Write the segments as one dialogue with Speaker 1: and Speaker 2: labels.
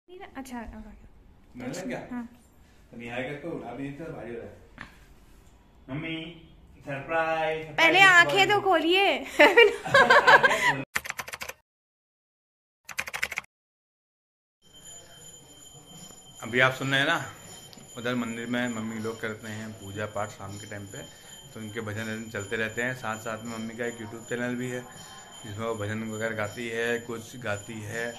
Speaker 1: अच्छा
Speaker 2: क्या?
Speaker 1: हाँ।
Speaker 2: तो उठा भी नहीं था, भारी हो रहा है। Mummy surprise.
Speaker 1: पहले आंखें तो खोलिए।
Speaker 2: अभी आप सुन रहे हैं ना, उधर मंदिर में मम्मी लोग करते हैं पूजा पाठ शाम के टाइम पे, तो उनके भजन चलते रहते हैं। साथ साथ में मम्मी का एक यूट्यूब चैनल भी है जिसमें वो भजन वगैरह गाती है, कुछ गाती है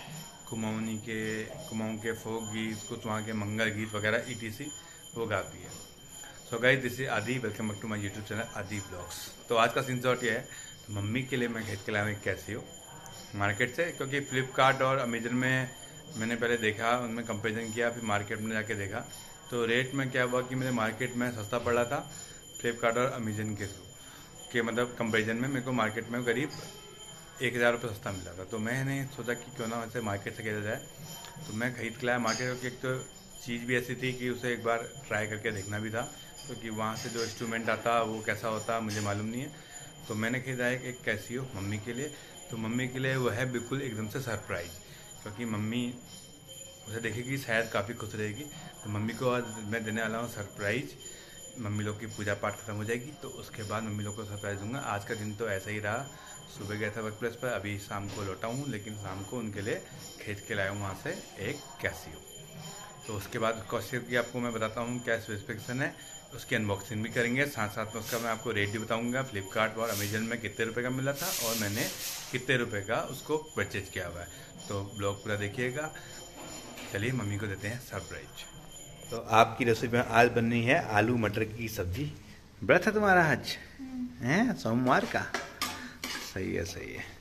Speaker 2: कुमाऊँ के फोक गीत, कुछ वहाँ के मंगल गीत वगैरह ETC वो गाती है। So guys, this is Adi, welcome back to my YouTube channel Adi blogs. तो आज का सीन शॉट ये है, तो मम्मी के लिए मैं खरीद के लाया हूँ एक कैसियो मार्केट से, क्योंकि फ्लिपकार्ट और अमेजन में मैंने पहले देखा, उनमें कंपेरिजन किया, फिर मार्केट में जाके देखा तो रेट में क्या हुआ कि मेरे मार्केट में सस्ता पड़ रहा था फ्लिपकार्ट और अमेजन के थ्रू के, मतलब कंपेरिजन में मेरे को मार्केट में करीब 1000 रुपये सस्ता मिला था। तो मैंने सोचा कि क्यों ना वैसे मार्केट से खरीदा जाए, तो मैं खरीद के लाया मार्केट। एक तो चीज़ भी ऐसी थी कि उसे एक बार ट्राई करके देखना भी था, क्योंकि तो वहाँ से जो इंस्ट्रूमेंट आता वो कैसा होता मुझे मालूम नहीं है। तो मैंने खरीदा एक कैसियो मम्मी के लिए। तो मम्मी के लिए वो है बिल्कुल एकदम से सरप्राइज, क्योंकि मम्मी उसे देखेगी शायद काफ़ी खुश रहेगी। तो मम्मी को आज मैं देने वाला हूँ सरप्राइज। मम्मी लोग की पूजा पाठ खत्म हो जाएगी तो उसके बाद मम्मी लोग को सरप्राइज दूंगा। आज का दिन तो ऐसा ही रहा, सुबह गया था वर्क प्लेस पर, अभी शाम को लौटा हूँ, लेकिन शाम को उनके लिए खरीद के लाया हूँ वहाँ से एक कैसियो। तो उसके बाद कैसियो की आपको मैं बताता हूँ क्या स्पेसिफिकेशन है, उसकी अनबॉक्सिंग भी करेंगे। साथ साथ में उसका मैं आपको रेट भी बताऊँगा, फ्लिपकार्ट और अमेजन में कितने रुपये का मिला था और मैंने कितने रुपये का उसको परचेज किया हुआ है। तो ब्लॉग पूरा देखिएगा। चलिए मम्मी को देते हैं सरप्राइज। तो आपकी रेसिपी में आज बननी है आलू मटर की सब्जी। व्रत है तुम्हारा आज? हैं सोमवार का? सही है सही है।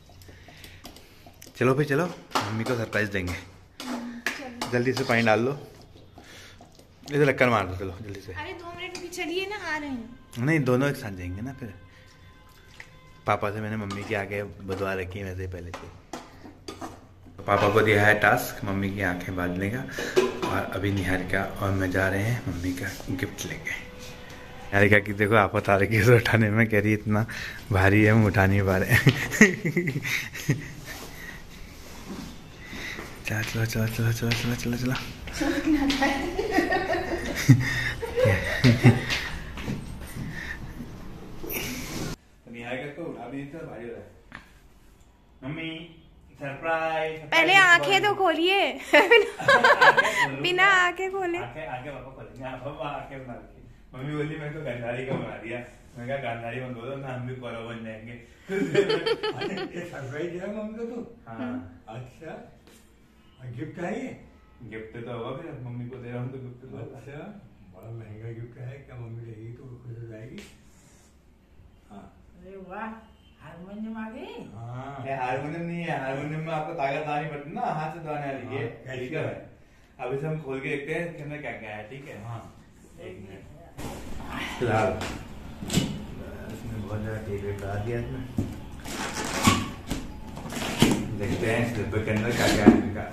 Speaker 2: चलो भाई चलो, मम्मी को सरप्राइज देंगे। जल्दी से पानी डाल लो, इधर लक्कर मार दो। चलो जल्दी से।
Speaker 1: अरे 2 मिनट भी चलिए ना, आ रहे हैं।
Speaker 2: नहीं, दोनों एक साथ जाएंगे ना फिर। पापा से मैंने मम्मी की आंखें बदवा रखी है वैसे पहले से। पापा को दिया है टास्क मम्मी की आंखें बांधने का, और अभी निहारिका और मैं जा रहे हैं मम्मी का गिफ्ट लेके। निहारिका की देखो आफत आ रही है उठाने में, कह रही इतना भारी है हम उठा नहीं पा रहे। चलो चलो चलो चलो चलो चलो चलो। निहारिका को उठा भी नहीं था, भारी हो रहा है। Mummy surprise.
Speaker 1: पहले आंखें तो खोलिए। बिना आंखें खोले।
Speaker 2: आंखें पापा खोलेंगे, पापा आंखें बना रखी। मम्मी बोली मैं तो गांधारी का बना दिया। मैं कहा गांधारी मत बोलो ना, हम भी कौरव बन जाएंगे।
Speaker 3: सरप्राइज है मम्मी को तो?
Speaker 2: हाँ।
Speaker 3: अच्छा, गिफ्ट है ये?
Speaker 2: गिफ्ट तो होगा, फिर मम्मी को दे रहा हूँ तो गिफ्ट तो होगा।
Speaker 3: अच्छा, बड़ा महंगा गिफ्ट है। क्या मम्मी रहेगी तो खुश हो जाएगी। हाँ।
Speaker 4: अरे वाह, हारमोनियम आ गई।
Speaker 3: हाँ,
Speaker 2: हारमोनियम नहीं है, हारमोनियम में आपको ताकत आनी पड़ती ना, हाथ से दबाने वाली है। ठीक है भाई, अब इसे हम खोल के देखते हैं कि अंदर क्या क्या है। ठीक है, हाँ एक मिनट। फिलहाल इसमें बहुत ज्यादा टेप लगा दिया इसमें, देखते हैं इस डब्बे के अंदर क्या क्या है।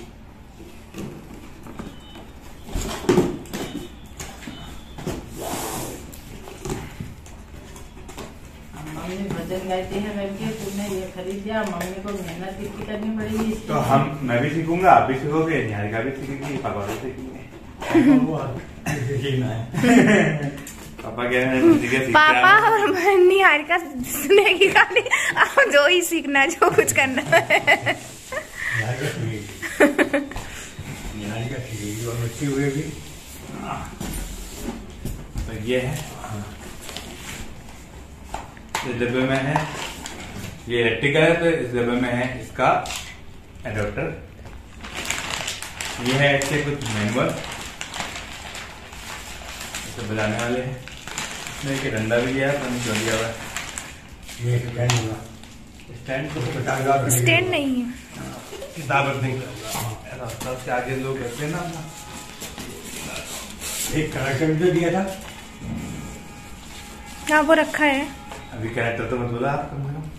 Speaker 4: मम्मी भजन गाती है करके तुमने ये खरीद दिया, मम्मी को मेहनत कितनी करनी पड़ेगी।
Speaker 2: तो मैं भी सीखूंगा, आप भी सीखोगे, निहारिका भी सीखेगी, पापा भी सीखेंगे। पापा कह रहे हैं
Speaker 1: पापा और निहारिका सुनेगी खाली, आप जो ही सीखना है, जो कुछ करना है।
Speaker 3: निहारिका सीखेगी और बच्चे हुए भी।
Speaker 2: तो ये है, इस डब्बे में है, ये इलेक्ट्रिकल है, तो इस डब्बे में है इसका एडाप्टर। ये है इसके कुछ मैनुअल, इसे बजाने वाले हैं। इसमें एक डंडा भी दिया है, तो क्यों दिया हुआ है।
Speaker 3: ये स्टैंड होगा,
Speaker 2: स्टैंड तो
Speaker 3: 50,000
Speaker 1: स्टैंड नहीं है,
Speaker 2: किताब रखने का सबसे आगे लोग रखते हैं ना अपना।
Speaker 3: एक कनेक्टर भी तो दिया था।
Speaker 1: हाँ वो रखा है।
Speaker 2: अभी कैरेक्टर तो मत बोला आपको,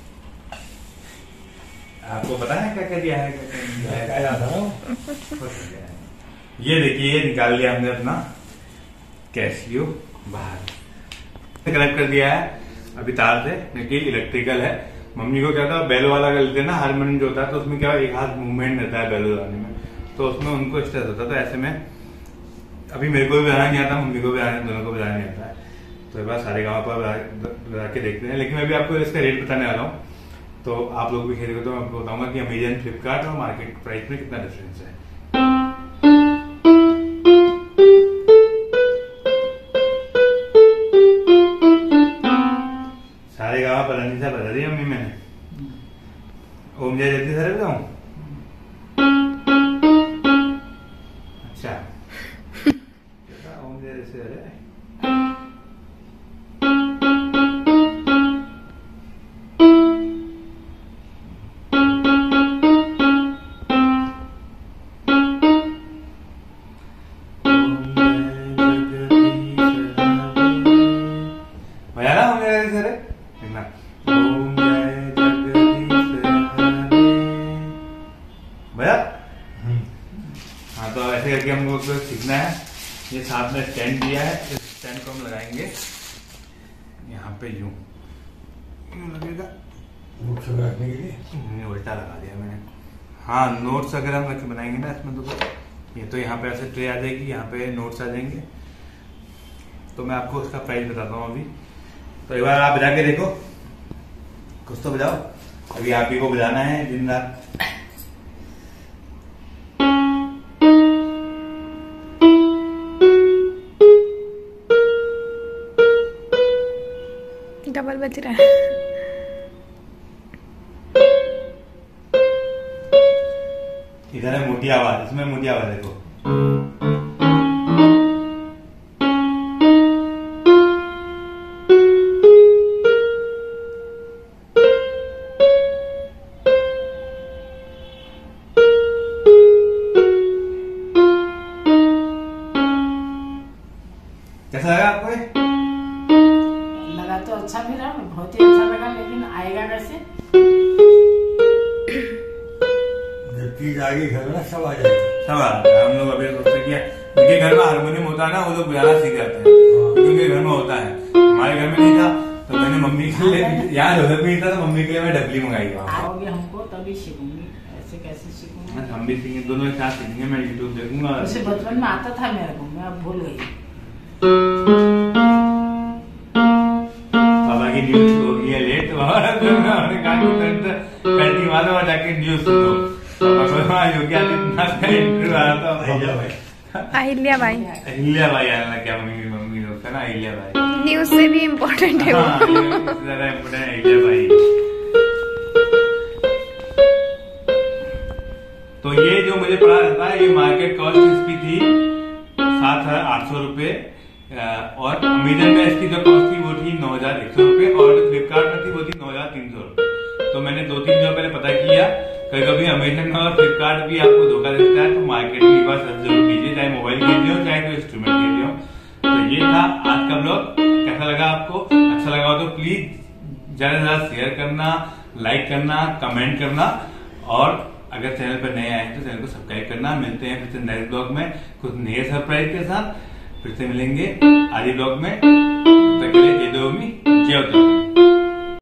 Speaker 2: आपको पता है क्या क्या दिया है, क्या क्या। ये देखिए, ये निकाल लिया हमने अपना कैसियो बाहर, कनेक्ट कर दिया है अभी तार से, क्योंकि इलेक्ट्रिकल है। मम्मी को क्या था, बेल वाला कर लेते हैं ना हारमोनियम जो होता है, तो उसमें क्या एक हाथ मूवमेंट रहता है बेल बजाने में, तो उसमें उनको स्ट्रेस होता। तो ऐसे में अभी मेरे को भी बनाना नहीं आता, मम्मी को भी बनाना, दोनों को बनाना नहीं आता है। तो एक बार सारे गाँव पर बना के देखते हैं। लेकिन मैं भी आपको इसका रेट बताने वाला हूँ, तो आप लोग भी खेलेंगे तो मैं आपको बताऊंगा कि अमेजन, फ्लिपकार्ट और मार्केट प्राइस में कितना डिफरेंस है। सारे गाँव पर सा बता दी मम्मी मैंने। ओम जय जगदीश हरे बताऊं? अच्छा ओम जय जैसे हरे। हाँ, तो ऐसे करके हमको सीखना है। ये साथ में स्टैंड दिया है, इस स्टैंड को हम लगाएंगे यहाँ पे, यूं लगेगा
Speaker 3: नोट्स रखने के लिए।
Speaker 2: उल्टा लगा दिया मैंने। हाँ, नोट्स अगर हम रख के बनाएंगे ना इसमें, तो ये तो यहाँ पे ऐसे ट्रे आ जाएगी, यहाँ पे नोट्स आ जाएंगे। तो मैं आपको उसका प्राइस बताता हूँ अभी। तो एक बार आप बजा के देखो, कुछ तो बजाओ। अभी आप ही को बजाना है दिन रात।
Speaker 1: डबल बज रहा है।
Speaker 2: इधर है मोटी आवाज, इसमें मोटी आवाज देखो। कैसा लगा आपको?
Speaker 4: लगा तो अच्छा भी रहा, बहुत ही अच्छा लगा, लेकिन आएगा कैसे?
Speaker 3: जब चीज आगे घर में सब आ जाएगा।
Speaker 2: सब आ रहा है। हम लोग अभी सोचते किया, जिनके घर में हारमोनियम होता है ना, वो लोग बजाना सीख जाते हैं, क्योंकि घर में होता है। हमारे घर में नहीं था, तो मैंने मम्मी के लिए, यहाँ ढोलक भी नहीं था, तो मम्मी के लिए मैं डबली मंगाई वहाँ।
Speaker 4: आओगे हमको तभी सीखूंगी, ऐसे कैसे सीखूंगी?
Speaker 2: हम भी सीखेंगे, दोनों एक साथ सीखेंगे। मैं यूट्यूब देखूंगा।
Speaker 4: वैसे बचपन में आता था मेरे को, मैं अब भूल गई।
Speaker 2: पापा की न्यूज हो गई है लेट, उन्होंने कहा कि मारो और जाके न्यूज सुनो। पापा को योगी आदित्यनाथ का इंटरव्यू आ रहा था।
Speaker 1: अहिल्या बाई।
Speaker 2: अहिल्या बाई आना क्या, मम्मी लोग का ना, अहिल्या बाई
Speaker 1: न्यूज से भी इम्पोर्टेंट है वो।
Speaker 2: ज्यादा इम्पोर्टेंट है अहिल्या बाई। तो ये जो मुझे पड़ा रहता है, ये मार्केट कॉस्ट इसकी थी 7,800 रुपए, और अमेजन में इसकी जो कॉस्ट थी वो थी 9,100 रुपए, और जो फ्लिपकार्ट में थी वो थी 9,300 रुपए। तो मैंने 2-3 जगह पहले पता किया, कभी अमेजन में और फ्लिपकार्ट भी आपको धोखा दे सकता है। तो मार्केट में एक बार सर्च जरूर कीजिए, चाहे मोबाइल खरीद रहे हो चाहे कोई इंस्ट्रूमेंट खरीद रहे हो। तो ये था आज का ब्लॉग। कैसा लगा आपको? अच्छा लगा हो तो प्लीज ज्यादा से ज्यादा शेयर करना, लाइक करना, कमेंट करना, और अगर चैनल पर नए आए तो चैनल को सब्सक्राइब करना। मिलते हैं फिर से नेक्स्ट ब्लॉग में कुछ नए सरप्राइज के साथ। फिर से मिलेंगे आदि ब्लॉग में। तब तक के लिए जय देवमी, जय उत्तराखंड।